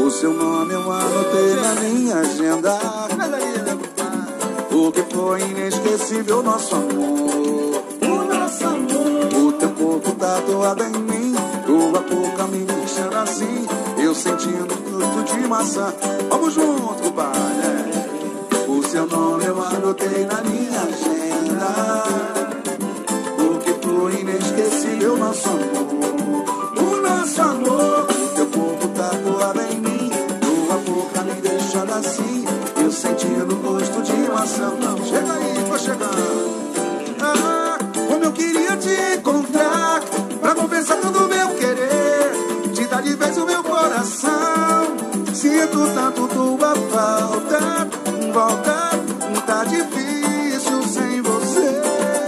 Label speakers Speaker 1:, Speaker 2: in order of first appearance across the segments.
Speaker 1: O seu nome eu anotei na minha agenda, porque foi inesquecível nosso amor.
Speaker 2: O nosso amor.
Speaker 1: O teu corpo tatuado em mim, tua boca me deixando assim, eu sentindo gosto de maçã. Vamos junto, pai. O seu nome eu anotei na minha agenda, porque foi inesquecível nosso amor. O nosso amor. O teu corpo tatuado em mim, tua boca me deixando assim, eu sentindo gosto de maçã. Chega aí, tô chegando. Ah, como eu queria te encontrar, pra compensar todo o meu querer, te dar de vez o meu coração. Sinto tanto tua falta, volta, tá difícil sem você.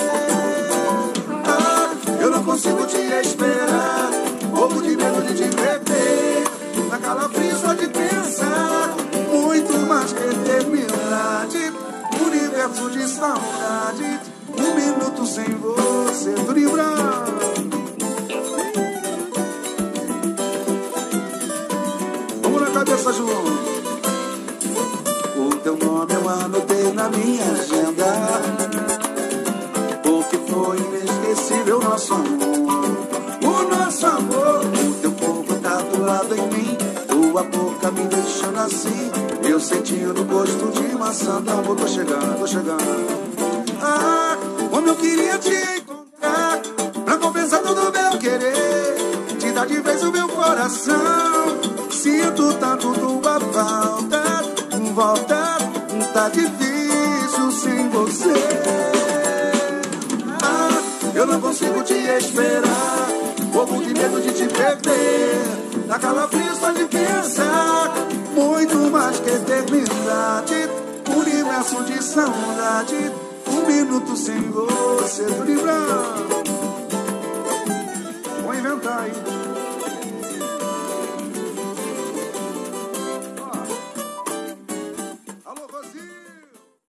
Speaker 1: Ah, eu não consigo te esperar, pouco de medo de te perder, na calafrio só de pensar, muito mais que eternidade, universo de saudade, um minuto sem você, tudo em branco. Vamos na cabeça junto. O teu nome eu anotei na minha agenda, porque foi inesquecível nosso amor. O nosso amor. O teu corpo tatuado em mim, tua boca me deixando assim, eu sentindo o gosto de maçã. Tá bom, tô chegando, tô chegando. Ah, como eu queria te encontrar, pra compensar todo o meu querer, te dar de vez o meu coração. Sinto tanto tua falta, volta, tá difícil sem você. Ah, eu não consigo te esperar, pouco de medo de te perder, na calafrio só de pensar, muito mais que eternidade, universo de saudade, um minuto sem você, tudo em branco.